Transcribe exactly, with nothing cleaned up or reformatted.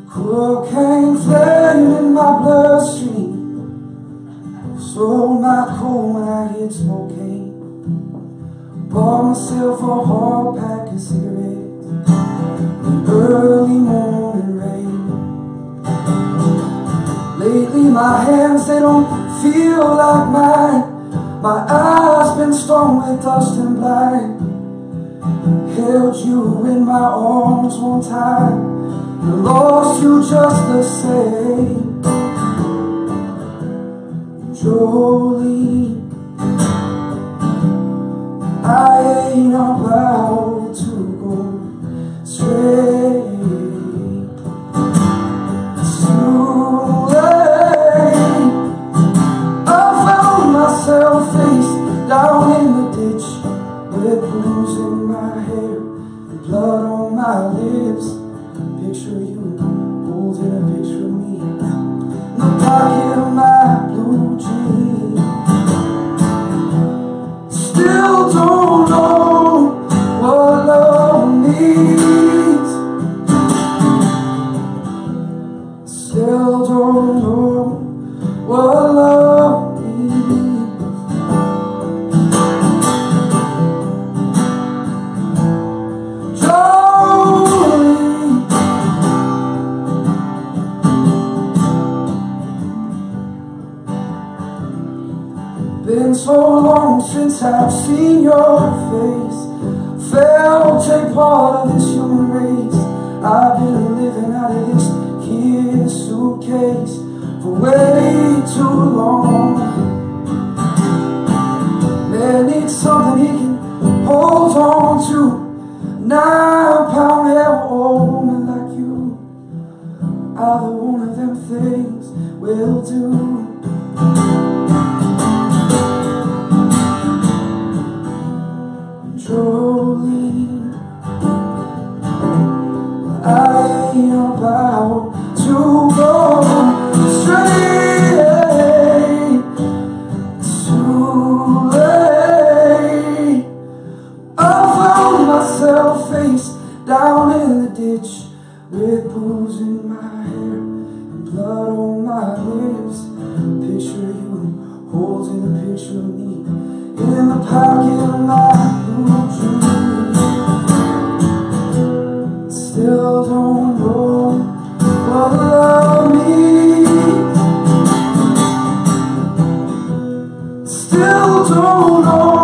Cocaine flame in my bloodstream, so not cold when I hit smoking. Bought myself a whole pack of cigarettes in early morning rain. Lately my hands, they don't feel like mine. My eyes been stormed with dust and blind. Held you in my arms one time, and lost you just the same. Jolene, I ain't about to go straight. It's too late. I found myself face down in the ditch, with blues in my hair and blood on my lips. Picture you holding a picture of me in the pocket of my blue jeans. Still don't know what love means. Still don't know what love means. Been so long since I've seen your face, felt a part of this human race. I've been living out of this here suitcase for way too long. Man needs something he can hold on to. Nine pound ever woman like you, either one of them things will do. Jolene, I ain't about to go straight. Too late. I found myself face down in the ditch, with booze in my hair and blood on my lips. Picture you holding a picture of me in the pocket of my blue jeans. Still don't know what love means. Still don't know